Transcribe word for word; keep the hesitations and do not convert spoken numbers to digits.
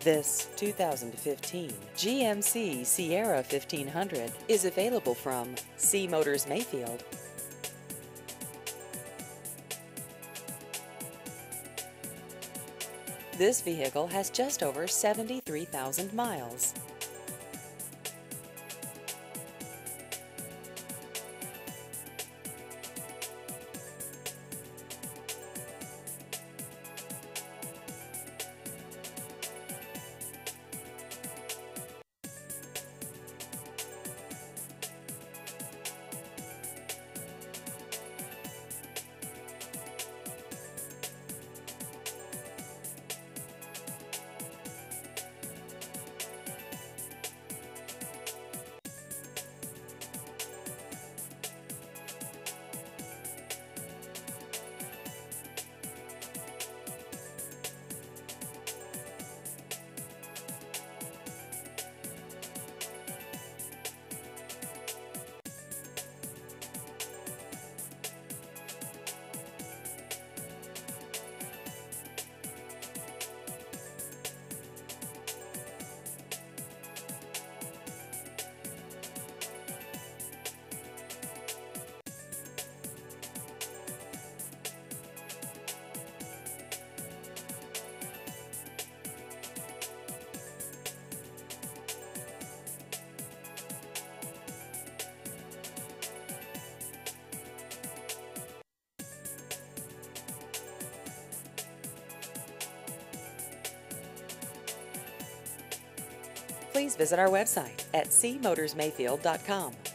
This two thousand fifteen G M C Sierra fifteen hundred is available from C Motors Mayfield. This vehicle has just over seventy-three thousand miles. Please visit our website at c motors mayfield dot com.